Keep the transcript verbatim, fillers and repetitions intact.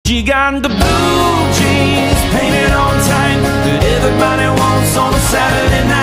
She got the blue jeans painted on tight that everybody wants on a Saturday night.